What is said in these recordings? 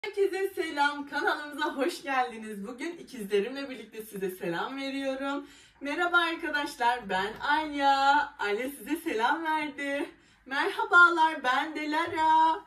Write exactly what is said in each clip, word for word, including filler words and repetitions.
Herkese selam, kanalımıza hoş geldiniz. Bugün ikizlerimle birlikte size selam veriyorum. Merhaba arkadaşlar, ben Alya. Alya size selam verdi. Merhabalar, ben de Lara.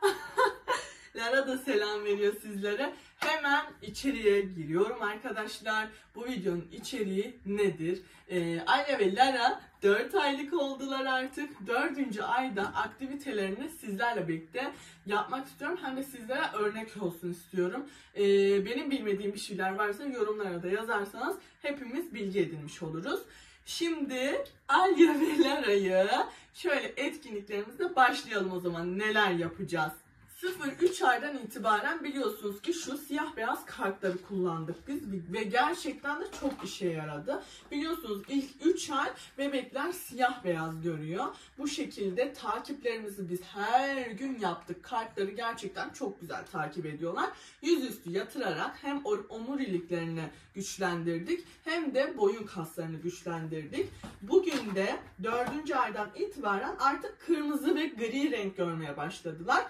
Lara da selam veriyor sizlere. Hemen içeriye giriyorum arkadaşlar. Bu videonun içeriği nedir? Ee, Alya ve Lara dört aylık oldular artık. dördüncü ayda aktivitelerini sizlerle birlikte yapmak istiyorum. Hem de sizlere örnek olsun istiyorum. Ee, benim bilmediğim bir şeyler varsa yorumlara da yazarsanız hepimiz bilgi edinmiş oluruz. Şimdi Alya ve Lara'yı şöyle etkinliklerimizle başlayalım o zaman. Neler yapacağız? sıfır üç aydan itibaren biliyorsunuz ki şu siyah beyaz kartları kullandık biz ve gerçekten de çok işe yaradı. Biliyorsunuz ilk üç ay bebekler siyah beyaz görüyor. Bu şekilde takiplerimizi biz her gün yaptık. Kartları gerçekten çok güzel takip ediyorlar. Yüzüstü yatırarak hem omuriliklerini güçlendirdik hem de boyun kaslarını güçlendirdik. Bugün de dördüncü aydan itibaren artık kırmızı ve gri renk görmeye başladılar.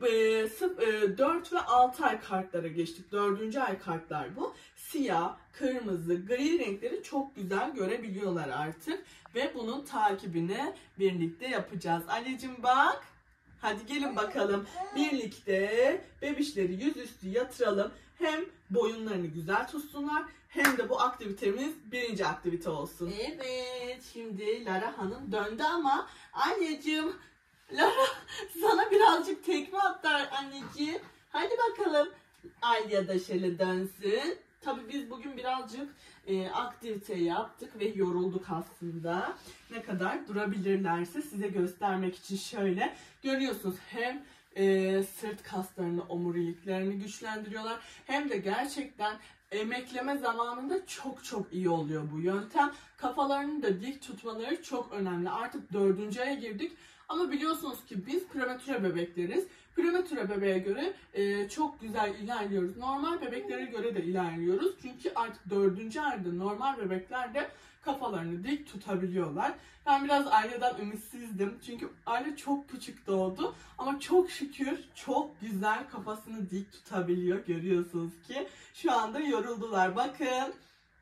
dört ve altı ay kartlara geçtik. dördüncü ay kartlar bu. Siyah, kırmızı, gri renkleri çok güzel görebiliyorlar artık. Ve bunun takibini birlikte yapacağız. Anneciğim bak. Hadi gelin bakalım. Birlikte bebişleri yüzüstü yatıralım. Hem boyunlarını güzel tutsunlar hem de bu aktivitemiz birinci aktivite olsun. Evet. Şimdi Lara Hanım döndü ama anneciğim Lara sana birazcık tekme atlar anneciğim. Hadi bakalım. Alya da şöyle dönsün. Tabii biz bugün birazcık e, aktivite yaptık ve yorulduk aslında. Ne kadar durabilirlerse size göstermek için şöyle görüyorsunuz. Hem e, sırt kaslarını, omuriliklerini güçlendiriyorlar. Hem de gerçekten emekleme zamanında çok çok iyi oluyor bu yöntem. Kafalarını da dik tutmaları çok önemli. Artık dördüncü aya girdik. Ama biliyorsunuz ki biz prematüre bebekleriz. Prematüre bebeğe göre e, çok güzel ilerliyoruz. Normal bebeklere göre de ilerliyoruz. Çünkü artık dördüncü ayda normal bebekler de kafalarını dik tutabiliyorlar. Ben biraz Alya'dan ümitsizdim. Çünkü Alya çok küçük doğdu. Ama çok şükür çok güzel kafasını dik tutabiliyor. Görüyorsunuz ki şu anda yoruldular. Bakın.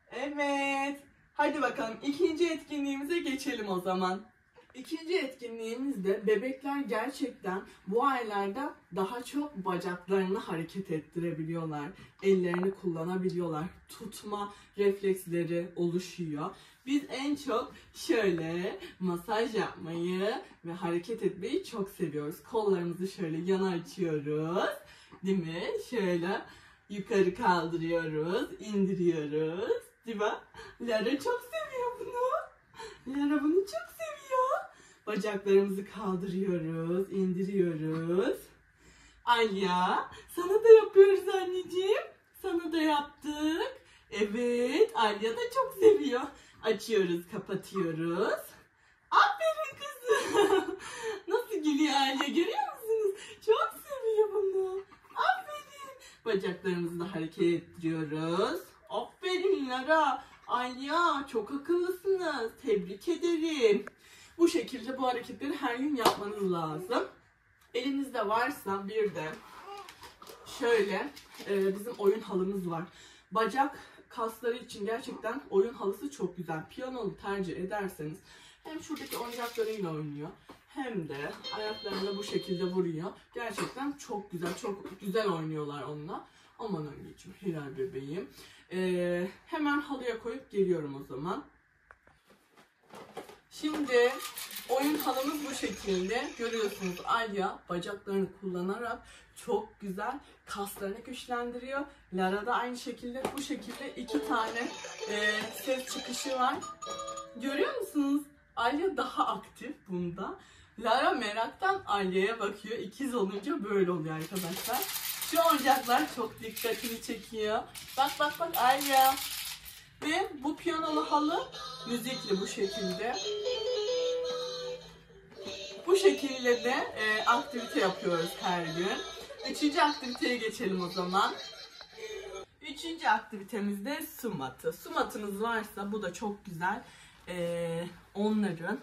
Evet. Hadi bakalım ikinci etkinliğimize geçelim o zaman. İkinci etkinliğimizde bebekler gerçekten bu aylarda daha çok bacaklarını hareket ettirebiliyorlar. Ellerini kullanabiliyorlar. Tutma refleksleri oluşuyor. Biz en çok şöyle masaj yapmayı ve hareket etmeyi çok seviyoruz. Kollarımızı şöyle yana açıyoruz. Değil mi? Şöyle yukarı kaldırıyoruz, indiriyoruz. Değil mi? Lara çok seviyor bunu. Lara bunu çok seviyor. Bacaklarımızı kaldırıyoruz, indiriyoruz. Alya, sana da yapıyoruz anneciğim. Sana da yaptık. Evet, Alya da çok seviyor. Açıyoruz, kapatıyoruz. Aferin kızım. Nasıl gülüyor Alya, görüyor musunuz? Çok seviyor bunu. Aferin. Bacaklarımızı da hareket ettiriyoruz. Aferin Lara. Alya, çok akıllısınız. Tebrik ederim. Bu şekilde bu hareketleri her gün yapmanız lazım. Elinizde varsa bir de şöyle e, bizim oyun halımız var. Bacak kasları için gerçekten oyun halısı çok güzel. Piyanolu tercih ederseniz hem şuradaki oyuncaklarıyla oynuyor hem de ayaklarını bu şekilde vuruyor. Gerçekten çok güzel, çok güzel oynuyorlar onunla. Aman anneciğim, Hilal bebeğim. Ee, hemen halıya koyup geliyorum o zaman. Şimdi oyun halımız bu şekilde. Görüyorsunuz Alya bacaklarını kullanarak çok güzel kaslarını güçlendiriyor. Lara da aynı şekilde bu şekilde iki tane e, ses çıkışı var. Görüyor musunuz? Alya daha aktif bunda. Lara meraktan Alya'ya bakıyor. İkiz olunca böyle oluyor arkadaşlar. Şu oyuncaklar çok dikkatini çekiyor. Bak bak bak Alya. Ve bu piyanolu halı müzikli bu şekilde. Bu şekilde de e, aktivite yapıyoruz her gün. Üçüncü aktiviteye geçelim o zaman. Üçüncü aktivitemizde su matı. Su matınız varsa bu da çok güzel. E, onların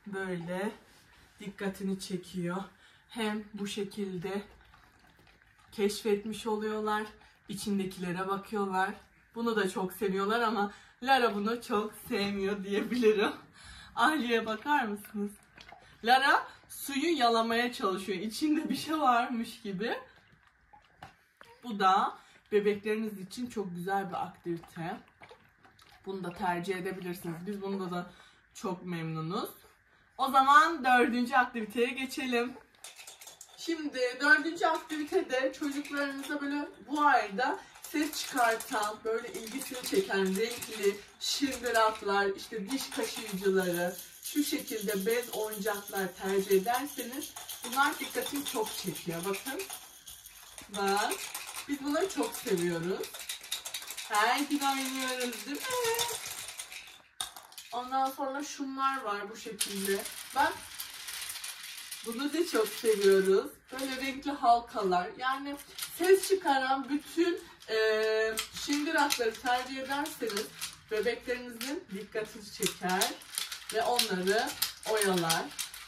böyle dikkatini çekiyor. Hem bu şekilde keşfetmiş oluyorlar. İçindekilere bakıyorlar. Bunu da çok seviyorlar ama Lara bunu çok sevmiyor diyebilirim. Ali'ye bakar mısınız? Lara suyu yalamaya çalışıyor. İçinde bir şey varmış gibi. Bu da bebekleriniz için çok güzel bir aktivite. Bunu da tercih edebilirsiniz. Biz bunda da çok memnunuz. O zaman dördüncü aktiviteye geçelim. Şimdi dördüncü aktivitede çocuklarınıza böyle bu ayda ses çıkartan, böyle ilgisini çeken renkli şırgıraklar, işte diş kaşıyıcıları, şu şekilde bez oyuncaklar tercih ederseniz bunlar dikkatimi çok çekiyor. Bakın. Bak. Biz bunları çok seviyoruz. Her gün oynuyoruz değil mi? Ondan sonra şunlar var bu şekilde. Bak. Bunu da çok seviyoruz. Böyle renkli halkalar. Yani ses çıkaran bütün e, şıngırakları tercih ederseniz bebeklerinizin dikkatini çeker ve onları oyalar.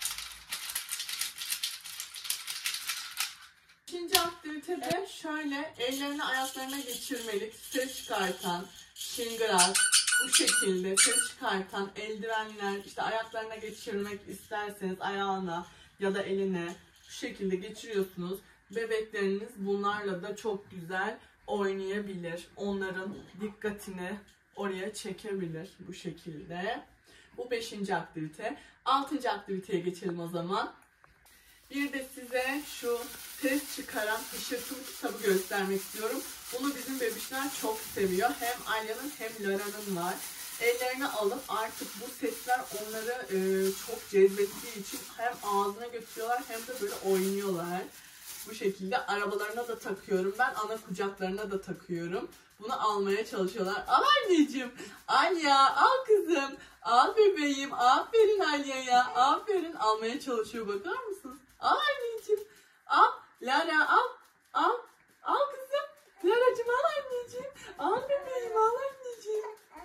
İkinci aktivitede şöyle ellerini ayaklarına geçirmelik ses çıkartan şıngırak, bu şekilde ses çıkartan eldivenler, işte ayaklarına geçirmek isterseniz ayağına ya da eline şu şekilde geçiriyorsunuz. Bebekleriniz bunlarla da çok güzel oynayabilir. Onların dikkatini oraya çekebilir bu şekilde. Bu beşinci aktivite. Altıncı aktiviteye geçelim o zaman. Bir de size şu ses çıkaran hışırtılı kitabı göstermek istiyorum. Bunu bizim bebişler çok seviyor. Hem Alya'nın hem Lara'nın var. Ellerine alıp artık bu sesler onları e, çok cezbettiği için hem ağzına götürüyorlar hem de böyle oynuyorlar. Bu şekilde arabalarına da takıyorum. Ben ana kucaklarına da takıyorum. Bunu almaya çalışıyorlar. Al anneciğim. Alya al kızım. Al bebeğim. Aferin Alya'ya. Aferin. Almaya çalışıyor. Bakar mısınız? Al anneciğim. Al. Lara al. Al. Al kızım. Lara'cığım al anneciğim. Al bebeğim. Al anneciğim.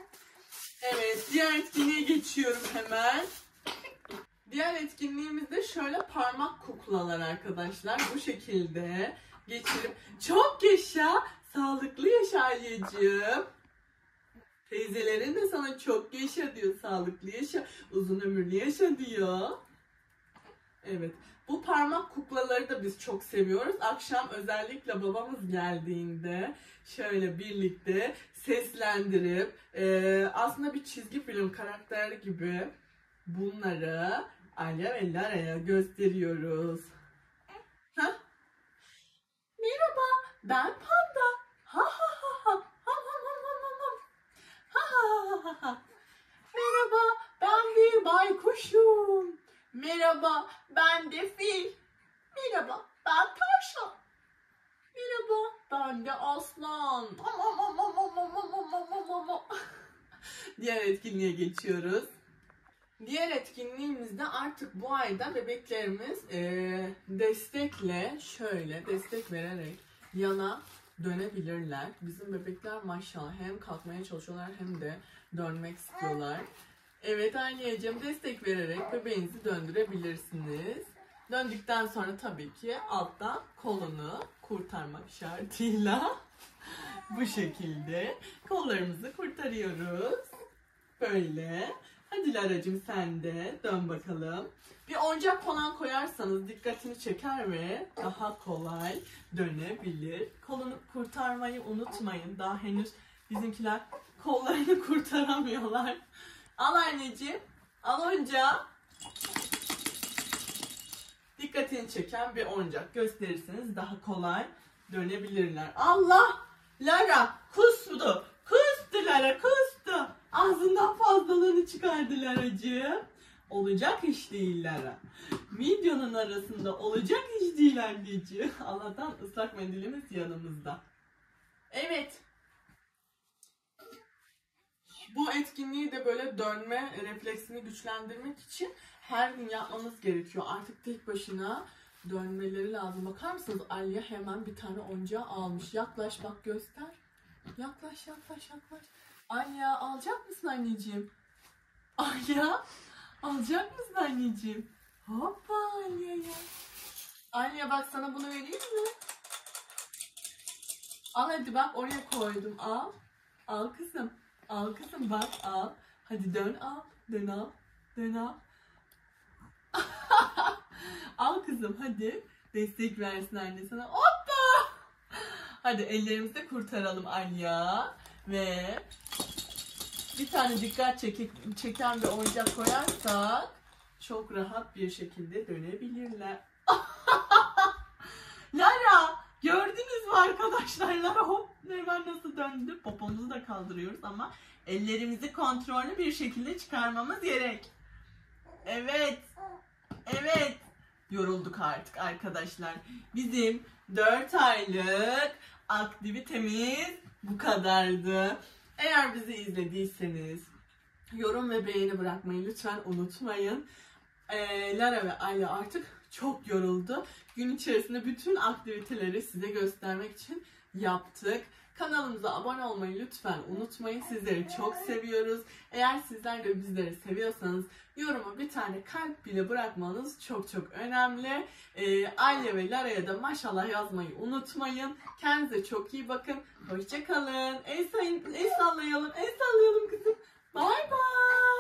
Evet. Diğer etkinliğe geçiyorum hemen. Diğer etkinliğimizde şöyle parmak kuklalar arkadaşlar. Bu şekilde geçirip çok yaşa, sağlıklı yaşa Alya'cığım. Teyzelerin de sana çok yaşa diyor, sağlıklı yaşa, uzun ömürlü yaşa diyor. Evet, bu parmak kuklaları da biz çok seviyoruz. Akşam özellikle babamız geldiğinde şöyle birlikte seslendirip e, aslında bir çizgi film karakteri gibi bunları Alya ve Lara'ya gösteriyoruz. Ha? Merhaba, ben Panda. Ha ha ha ha. Ha ha ha ha ha. Ha ha ha ha. Merhaba, ben bir baykuşum. Merhaba, ben de fil. Merhaba, ben tavşan. Merhaba, ben de aslan. Diğer etkinliğe geçiyoruz. Diğer etkinliğimizde artık bu ayda bebeklerimiz e, destekle şöyle destek vererek yana dönebilirler. Bizim bebekler maşallah hem kalkmaya çalışıyorlar hem de dönmek istiyorlar. Evet Alya'cığım, destek vererek bebeğinizi döndürebilirsiniz. Döndükten sonra tabii ki alttan kolunu kurtarmak şartıyla bu şekilde kollarımızı kurtarıyoruz. Böyle. Hadi Lara'cığım sen de dön bakalım. Bir oyuncak falan koyarsanız dikkatini çeker ve daha kolay dönebilir. Kolunu kurtarmayı unutmayın. Daha henüz bizimkiler kollarını kurtaramıyorlar. Al anneciğim. Al oyuncağı. Dikkatini çeken bir oyuncak gösterirseniz daha kolay dönebilirler. Allah! Lara kustu. Kustu Lara kustu. Ağzından fazlalığını çıkardı Lara'cığım. Olacak iş değil Lara. Videonun arasında olacak iş değil anneciğim. Allah'tan ıslak mendilimiz yanımızda. Evet. Bu etkinliği de böyle dönme refleksini güçlendirmek için her gün yapmamız gerekiyor. Artık tek başına dönmeleri lazım. Bakar mısınız? Alya hemen bir tane oyuncağı almış. Yaklaş bak göster. Yaklaş yaklaş yaklaş. Alya alacak mısın anneciğim? Alya alacak mısın anneciğim? Hoppa Alya ya. Alya bak sana bunu vereyim mi? Al hadi bak oraya koydum. Al. Al kızım. Al kızım bak al. Hadi dön al. Dön al. Dön al. Al kızım hadi. Destek versin anne sana. Hoppa. Hadi ellerimizi kurtaralım Alya. Ve bir tane dikkat çekik, çeken bir oyuncak koyarsak çok rahat bir şekilde dönebilirler. Lara gördünüz mü arkadaşlar? Lara hop hemen nasıl döndü? Popomuzu da kaldırıyoruz ama ellerimizi kontrollü bir şekilde çıkarmamız gerek. Evet. Evet. Yorulduk artık arkadaşlar. Bizim dört aylık aktivitemiz bu kadardı. Eğer bizi izlediyseniz yorum ve beğeni bırakmayı lütfen unutmayın. Ee, Lara ve Alya artık çok yoruldu. Gün içerisinde bütün aktiviteleri size göstermek için yaptık. Kanalımıza abone olmayı lütfen unutmayın. Sizleri çok seviyoruz. Eğer sizler de bizleri seviyorsanız yoruma bir tane kalp bile bırakmanız çok çok önemli. Ee, Alya ve Lara'ya da maşallah yazmayı unutmayın. Kendinize çok iyi bakın. Hoşça kalın. El, sayın, el sallayalım. El sallayalım kızım. Bye bye.